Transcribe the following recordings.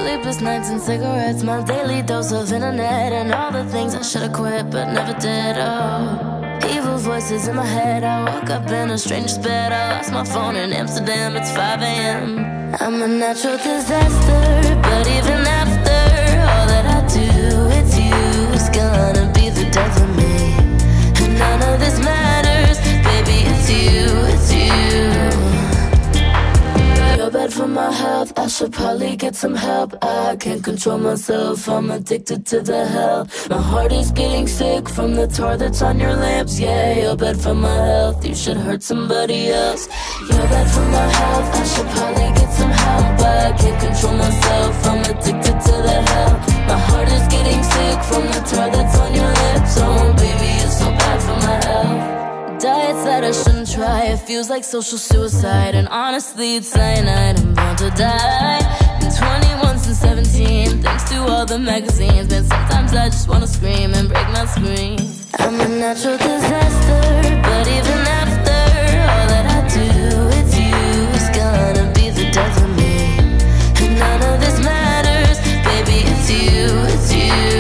Sleepless nights and cigarettes, my daily dose of internet, and all the things I should've quit but never did. Oh, evil voices in my head. I woke up in a stranger's bed. I lost my phone in Amsterdam. It's 5 a.m. I'm a natural disaster, but even after all that I do, it's you. It's gonna be the death of me, and none of this matters. Baby, it's you, it's you. You're bad for my health, I should probably get some help. I can't control myself, I'm addicted to the hell. My heart is getting sick from the tar that's on your lamps. Yeah, you're bad for my health, you should hurt somebody else. You're bad for my health, I should probably get some help. I can't control myself, I'm addicted to the hell. My heart is getting sick from the tar that's on your lips. Oh baby, it's so bad for my health. Diets that I shouldn't try, it feels like social suicide. And honestly, it's cyanide, I'm born to die. Been 21 since 17, thanks to all the magazines. But sometimes I just wanna scream and break my screen. I'm a natural disaster, but even after all that I do, it's you. It's gonna be the death of me, and none of this matters. Baby, it's you, it's you.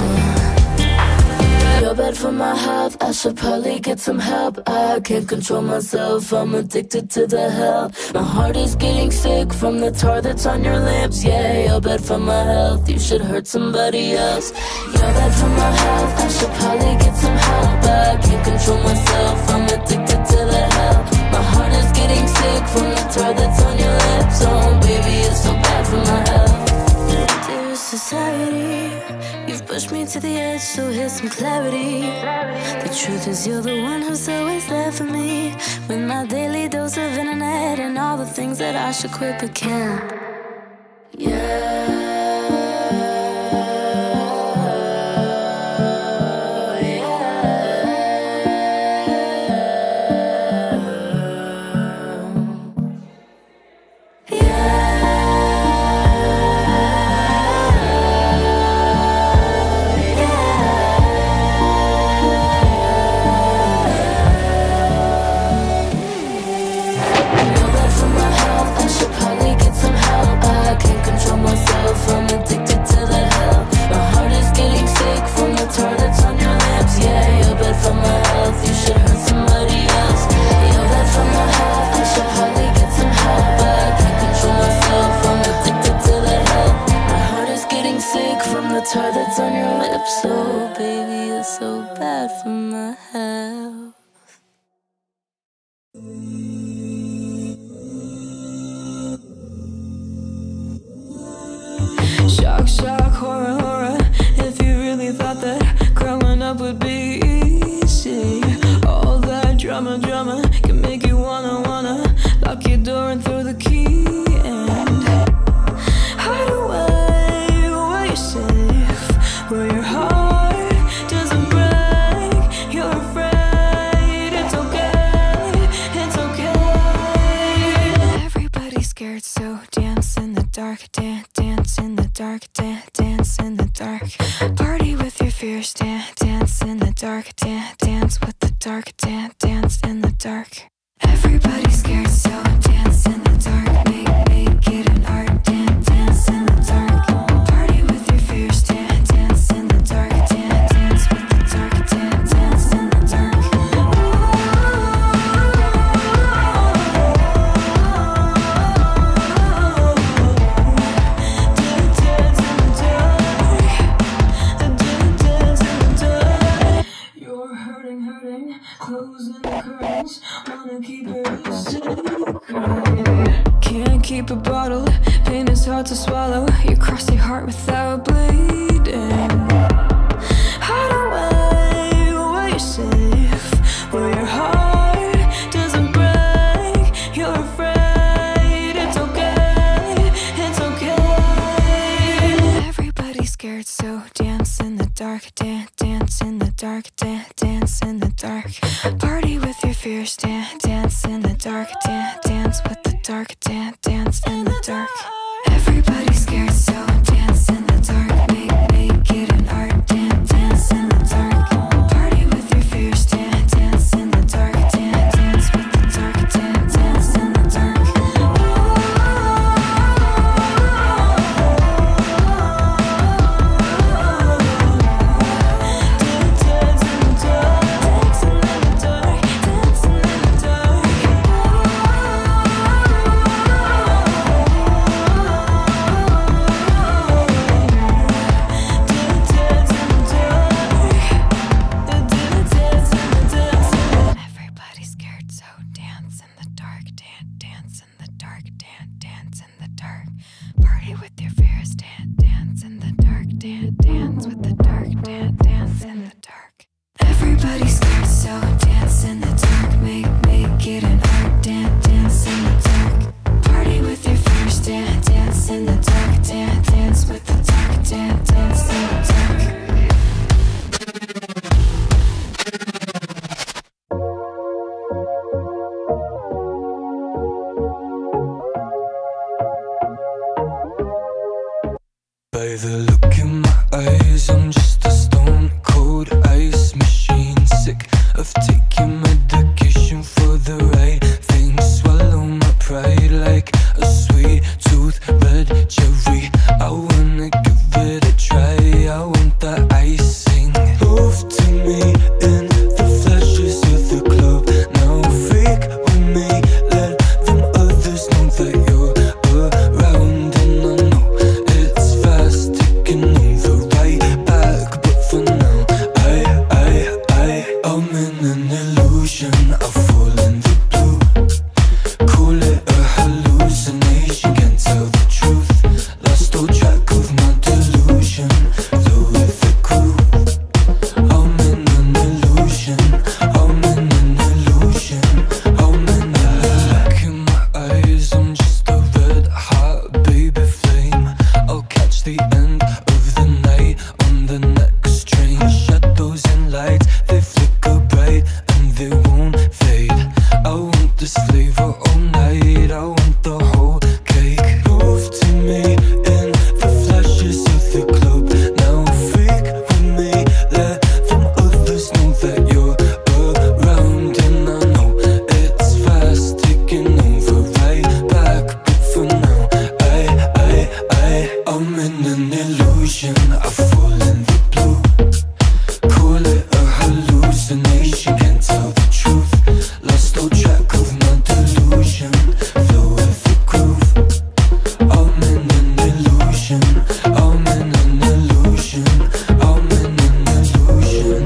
You're bad for my health, I should probably get some help. I can't control myself, I'm addicted to the hell. My heart is getting sick from the tar that's on your lamps. Yeah, you're bad for my health, you should hurt somebody else. You're bad for my health, I should probably get some help. I can't control myself, I'm addicted to the hell. My heart is getting sick from the tar that's on your lips. Oh baby, it's so bad for my health. Dear society, you've pushed me to the edge, so here's some clarity. The truth is you're the one who's always there for me, with my daily dose of internet and all the things that I should quit but can't. Yeah. Tar that's on your lips, oh baby, it's so bad for my health. Shock, shock, horror, horror. If you really thought that growing up would be easy, all that drama, drama can make you wanna lock your door and throw the key and hide away where you're safe, where your heart doesn't break. You're afraid, it's okay, it's okay. Everybody's scared, so dance in the dark, dance in the dark, dance in the dark. Party with your fears, dance in the dark, dance with the dark, dance in the dark. Everybody's scared, so dance in the dark, make it an art, dance in the dark. Party with your fears, dance in the dark, dance with the dark, dance in the dark. You're hurting, hurting, closing the curtains, wanna keep it a secret. Can't keep it bottled, pain is hard to swallow. You cross your heart without bleeding. Hide away where you're safe, where your heart doesn't break. You're afraid, it's okay, it's okay. Everybody's scared, so dance in the dark, dance in the dark, dance in the dark. Party with your fears, dance in the dark, dance with the dark, dance in the dark. Everybody's scared, so dance in the dark, make it an art, dance in the dark. Party with your fears, dance in the dark, dance with the dark, dance in the dark. the look in my eyes, I'm just a stone cold ice machine. Sick of taking medication for the right thing. Swallow my pride like a sweet tooth red cherry. I wanna give it a try, I want the icing. Move to me in the flashes of the club. Now freak with me, let them others know that you're around. And I know it's fast taking over right back, but for now I'm in an illusion. I fall in the blue. Call it a hallucination, can't tell the truth. Lost all track of my delusion, flow with the groove. I'm in an illusion, I'm in an illusion, I'm in a look in my eyes, I'm just a red hot baby flame. I'll catch the end of the night on the next train. Shadows and lights, they flicker bright and they won't fade. I want this flavor all night, I want the whole cake. Move to me in the flashes of the club. Now freak with me, let them others know that you're around. And I know it's fast taking over right back, but for now I'm in an illusion. I fall in the blue. Call it a hallucination, can't tell the truth. Lost all track of my delusion, flow with the groove. I'm in an illusion, I'm in an illusion, I'm in an illusion.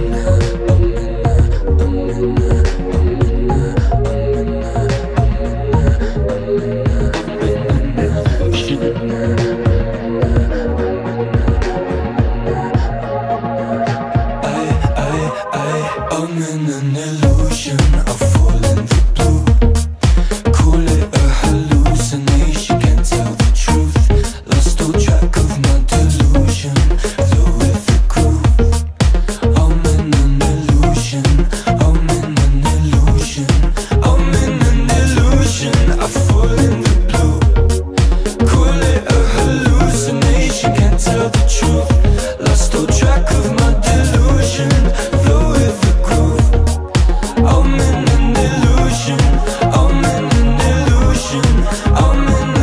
I'm in an illusion, I fall in the blue. Call it a hallucination, can't tell the truth. Lost all track of my delusion, flow with the groove. I'm in an illusion, I'm in an illusion, I'm in an illusion. I fall in the blue. Call it a hallucination, can't tell the truth. Lost all track of my delusion, flow with the groove. I'm in an illusion, I'm in an illusion, I'm in an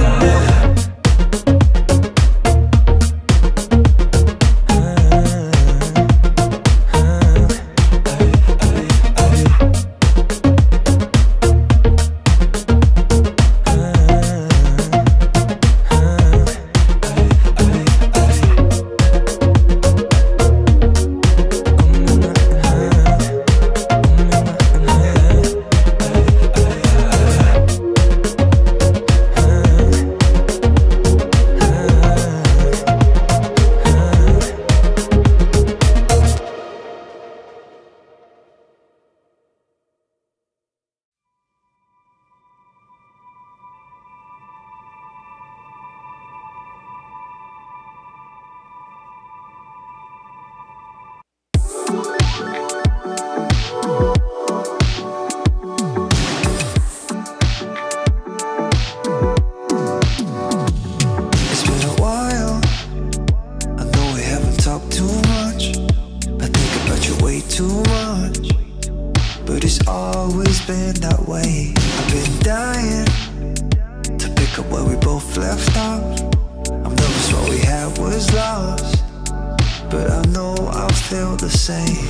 It's been a while, I know we haven't talked too much. I think about you way too much, but it's always been that way. I've been dying to pick up where we both left off. I'm nervous what we had was lost, but I know I'll feel the same.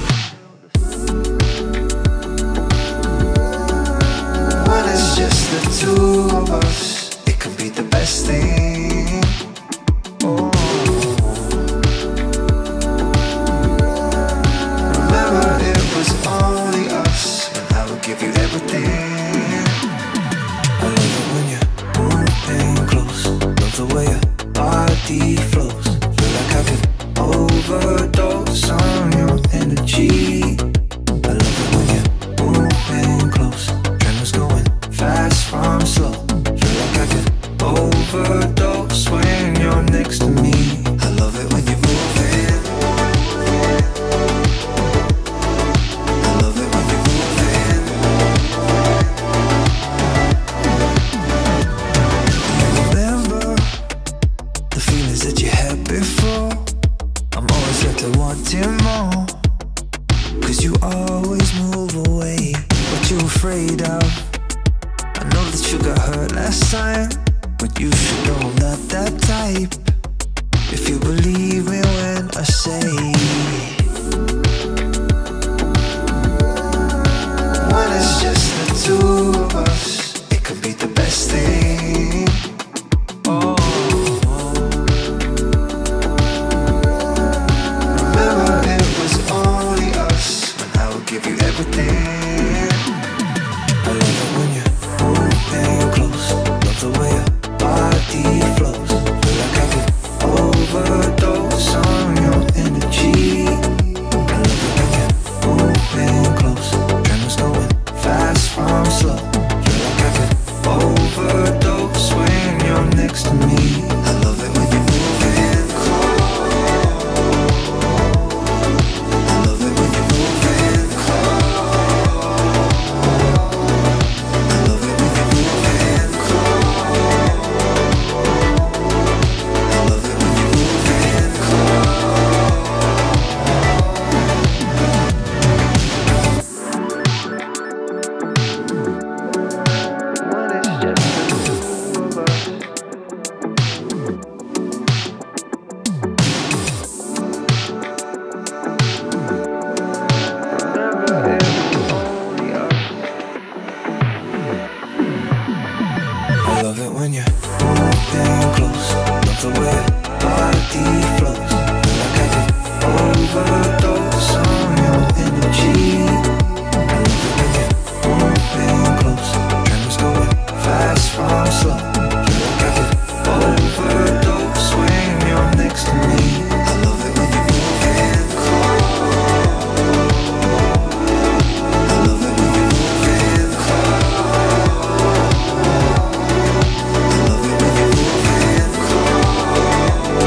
When it's just the two of us, it can be the best thing. Oh. Remember it was only us, and I would give you everything. I love it when you're moving close, love the way your body flows. Feel like I could overdose on your energy. I love it when you're moving close, tremors going fast from slow. Feel like I could overdose when you're next to me. I love it when you're moving. I love it when you're moving. You remember afraid of? I know that you got hurt last time, but you should know I'm not that type. If you believe me when I say, when it's just the two of us, it could be the best thing. Oh, remember it was only us when I would give you everything. I love it when you're moving close, love the way your body flows. Feel like I could overdose on your energy. I love it when you're moving close, tremors going fast from slow. Feel like I could overdose when you're next to me. I love it when you're moving close. I love it when you're moving close. I love it when you're moving close. I love it when you're moving close. When it's just the two of us. Remember it was only us. I love it when you're moving close, love the way your body flows. Feel like I could overdose on your energy. I love it when you're moving close, tremors going fast from slow. Feel like I could overdose when you're next to me. I love it when you're moving close. I love it when you're moving close. I love it when you're moving close.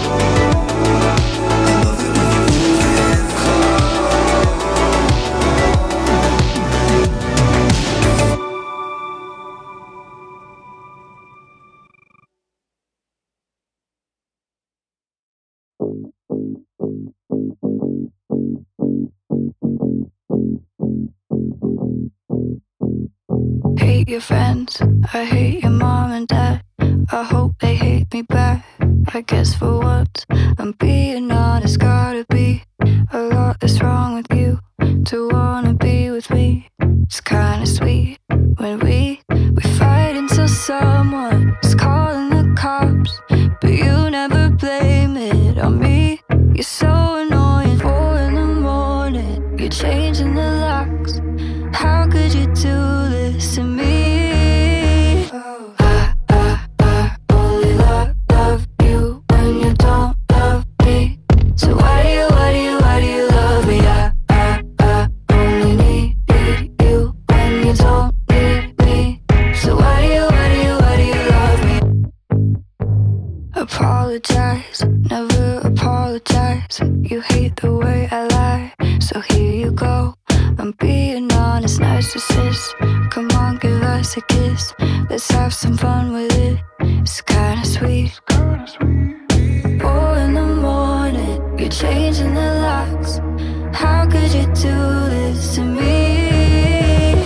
I love it when you're moving Hate your friends, I hate your mom and dad. I hope they hate me back. I guess for once I'm being honest. Gotta be a lot that's wrong with you to wanna be with me. It's kinda sweet when we fight until someone's calling the cops, but you never blame it on me. You're so annoying. 4 in the morning, you're changing the locks. How could you do this to me? I only love you when you don't love me. So why do you love me? I only need you when you don't need me. So why do you love me? Apologize, never apologize. You hate the way I lie, so here you go. I'm being honest, narcissist. Come on, give us a kiss. Let's have some fun with it. It's kinda sweet. 4 in the morning, you're changing the locks. How could you do this to me?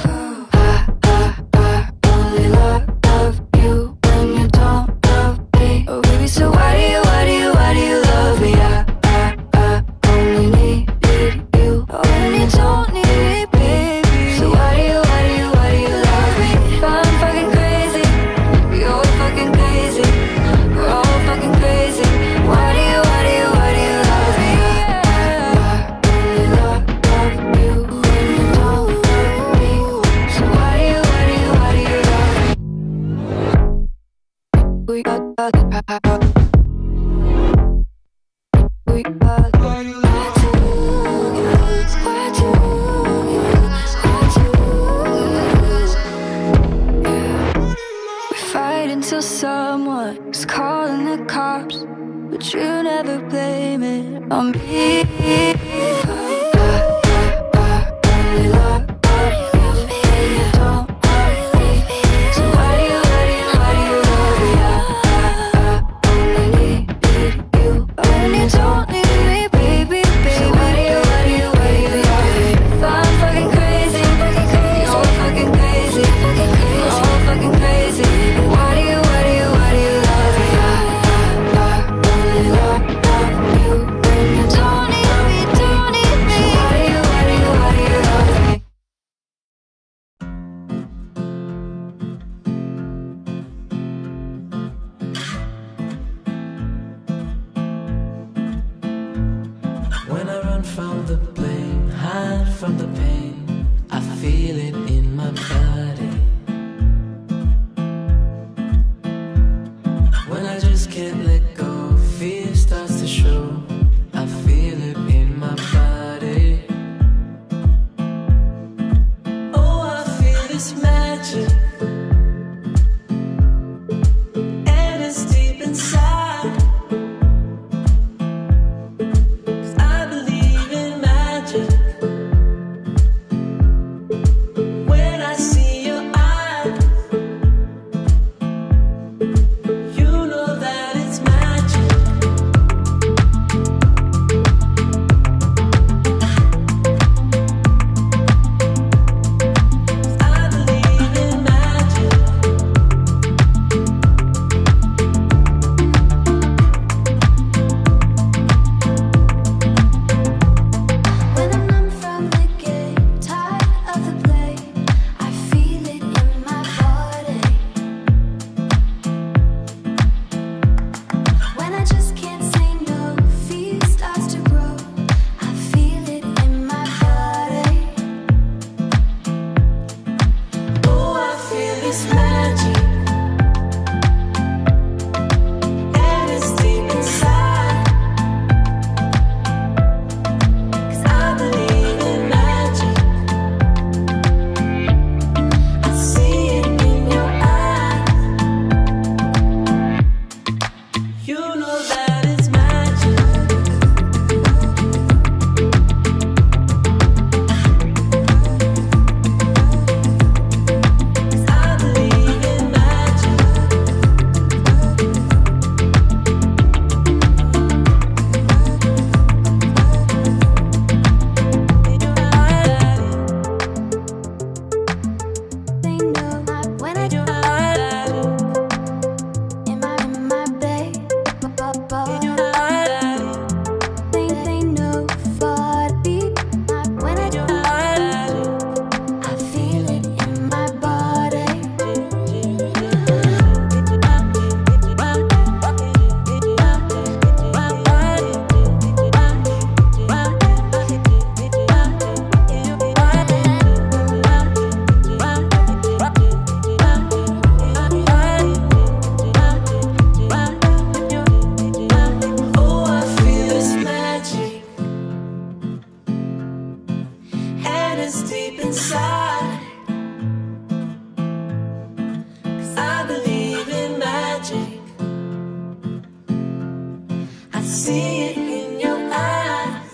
I only love you when you don't love me. Oh baby, so why do you love me? I only need you when you don't need me, baby. So why do you love me? If I'm fucking crazy, you're fucking crazy. We're all fucking crazy. Why do you love me? I only love you when you don't love me. So why do you love me? We got we fight until someone's calling the cops, but you never blame it on me. I only love you, don't love me. So why do you love me? I only need you when you don't need me, baby. So why do you love me? If I'm fucking crazy, you're fucking the blame, hide from the pain. I feel it in my body. When I just can't let go, fear starts to show. I feel it in my body. Oh, I feel this magic, and it's deep inside. 'Cause I believe in magic. When I see your eyes, you know that it's magic. I believe in magic. When I'm numb from the game, tired of the play, I feel it in my body. When I just can't say no, fear starts to grow. I feel it in my body. Oh, I feel this magic, and it's deep inside. 'Cause I believe in magic. I see it in your eyes. You know that it's magic. I believe in magic. They know when I do in my bed. They know for deep when I do. I feel it in my body. Oh, I feel this magic, and it's deep inside. 'Cause I believe in magic. I see it in your eyes.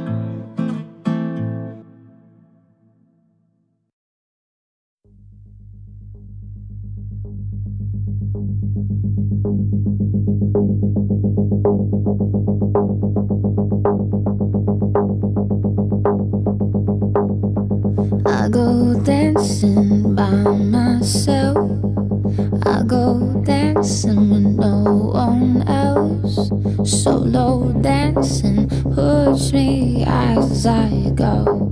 I go dancing by myself. I go dancing with no one else. Solo dancing, push me as I go.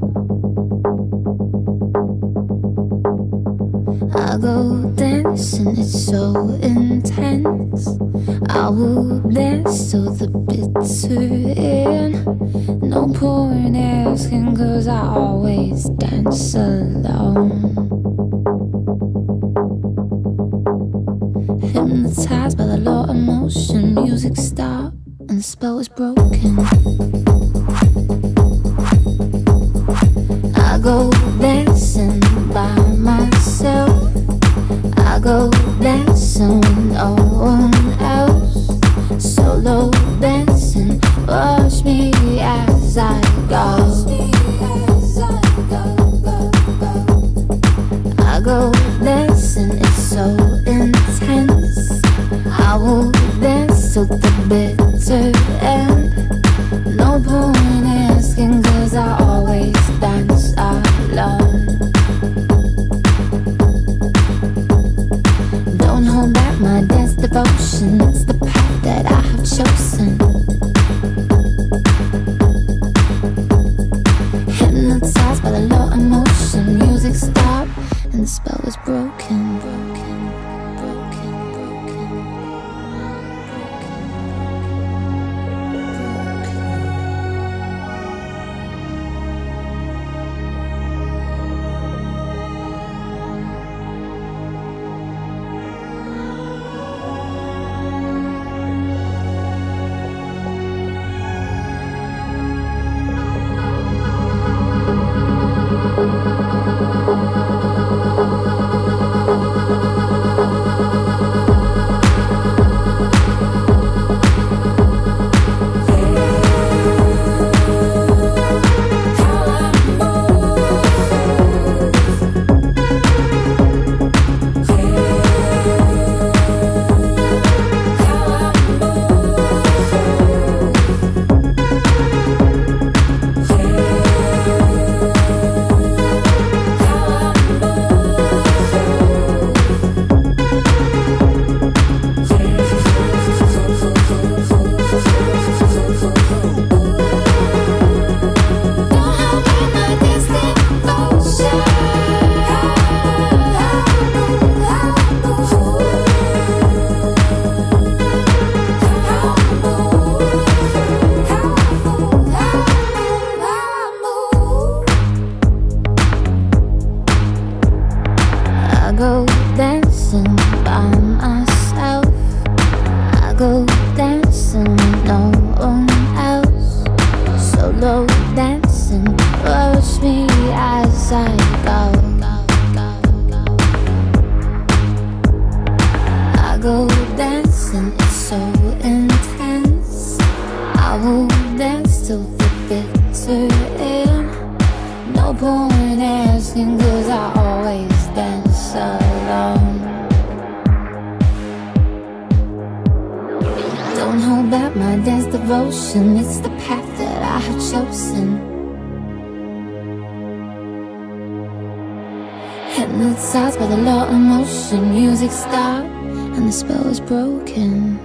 I go dancing, it's so intense. I will dance till the bitter end. No point asking, 'cause I always dance alone. Hypnotized by the law of motion, music stopped and the spell is broken. I go dancing by myself. I go dancing with no one else. Solo dancing, watch me as I go. I go dancing, it's so intense. I will dance till the bitter end. No point asking, 'cause I always dance alone. Don't hold back my dance devotion, it's the path that I have chosen. Hypnotized by the law of motion, music stopped and the spell was broken. go dancing by myself. I go dancing with no one else. Solo dancing, watch me as I go. I go dancing, it's so intense. I will dance till the bitter end. No point asking, cause I always dance alone. Don't hold back my dance devotion, it's the path that I have chosen. Hypnotized by the law of motion, music stopped and the spell is broken.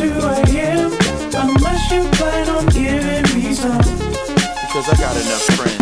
Cause I got enough friends.